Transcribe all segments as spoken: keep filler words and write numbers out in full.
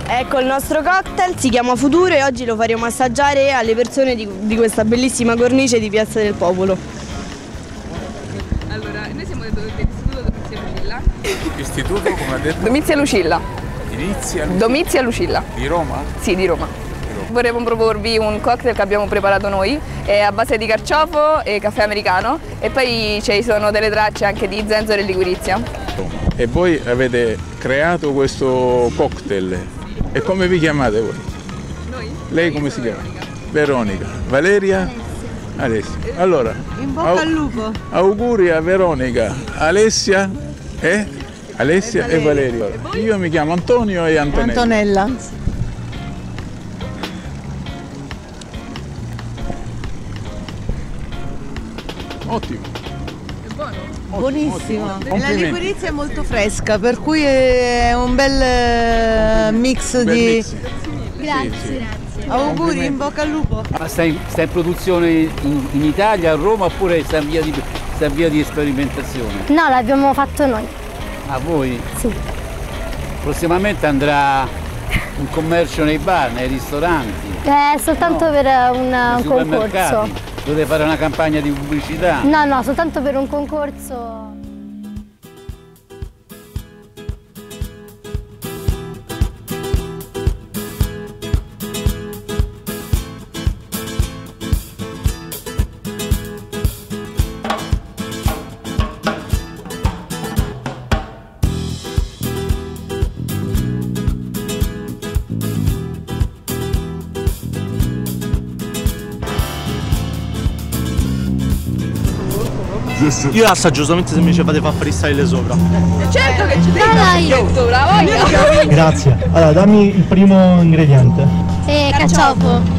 Ecco il nostro cocktail, si chiama Futuro e oggi lo faremo assaggiare alle persone di, di questa bellissima cornice di Piazza del Popolo. Allora, noi siamo dell'Istituto Domizia Lucilla. Istituto, come ha detto? Domizia Lucilla. Inizia Domizia Lucilla. Di Roma? Sì, di Roma. Vorremmo proporvi un cocktail che abbiamo preparato noi, è a base di carciofo e caffè americano e poi ci sono delle tracce anche di zenzero e liquirizia. E voi avete creato questo cocktail e come vi chiamate voi? Noi? Lei come si chiama? Veronica. Valeria? Alessia. Allora, in bocca al lupo. Auguri a Veronica, Alessia e? Alessia e Valeria. E Valeria. Io mi chiamo Antonio e Antonella. Antonella. Ottimo. È buono? Buonissimo. Ottimo. La liquirizia è molto fresca, per cui è un bel mix Bel di... mix. Grazie, Sì, sì. grazie. Auguri, in bocca al lupo. Ma sta in, sta in produzione in, in Italia, a Roma, oppure sta in via di, sta in via di sperimentazione? No, l'abbiamo fatto noi. A voi? Sì. Prossimamente andrà in commercio nei bar, nei ristoranti? È soltanto No. per un, nei un supermercati? concorso. Dovete fare una campagna di pubblicità? No, no, soltanto per un concorso. Io assaggio solamente se mi ci fate fare freestyle sopra. Certo che ci devi Dai. sopra, voglia! Grazie. Allora, dammi il primo ingrediente. E carciofo.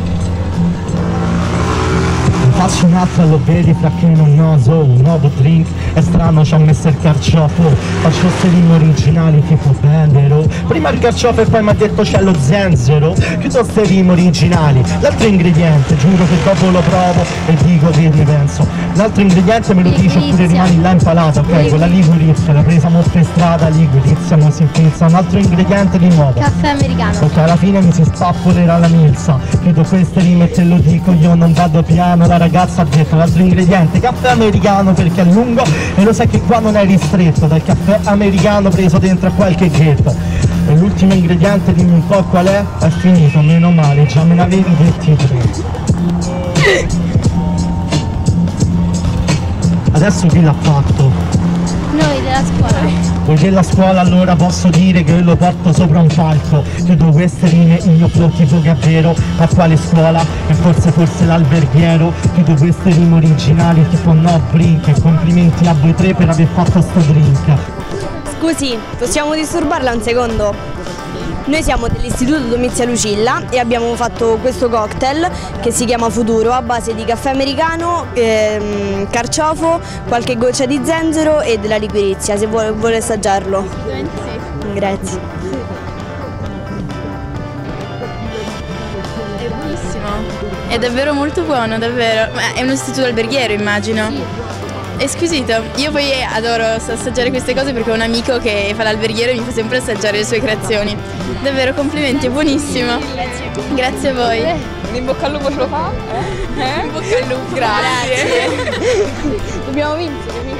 Faccio un'altra, lo vedi, fra che non oso, un nuovo drink, è strano, ci ho messo il carciofo, faccio sterine originali tipo Bendero, prima il carciofo e poi mi ha detto c'è lo zenzero, chiudo sterine originali, l'altro ingrediente, giuro che dopo lo provo e dico che ne penso, l'altro ingrediente me lo dice oppure rimani là impalato, ok, con la liquirizia, l'ho presa molto in strada, liquirizia, non si infilza, un altro ingrediente di nuovo. Caffè americano. Ok, alla fine mi si spappolerà la milza, chiudo queste rime e te lo dico, io non vado piano, la ragazza ha detto l'altro ingrediente, caffè americano perché è lungo e lo sai che qua non è ristretto, dal caffè americano preso dentro a qualche ghetto. E l'ultimo ingrediente, dimmi un po' qual è? È finito, meno male, già me ne avevi detti tre. Adesso chi l'ha fatto? Noi della scuola. Voi della scuola allora posso dire che lo porto sopra un palco, chiudo queste rime, io flow tipo che è vero, a quale scuola? E forse forse l'alberghiero, chiudo queste rime originali tipo no brink, e complimenti a voi tre per aver fatto sto drink. Scusi, possiamo disturbarla un secondo? Noi siamo dell'Istituto Domizia Lucilla e abbiamo fatto questo cocktail che si chiama Futuro a base di caffè americano, ehm, carciofo, qualche goccia di zenzero e della liquirizia, se vuole, vuole assaggiarlo. Sì. Grazie. È buonissimo, è davvero molto buono, davvero. Ma è un istituto alberghiero, immagino. Sì. È squisito. Io poi adoro assaggiare queste cose perché ho un amico che fa l'alberghiero e mi fa sempre assaggiare le sue creazioni. Davvero complimenti, è buonissimo. Grazie. Grazie a voi. In bocca al lupo ce lo fa? Eh? In bocca al lupo. Grazie. Dobbiamo vincere.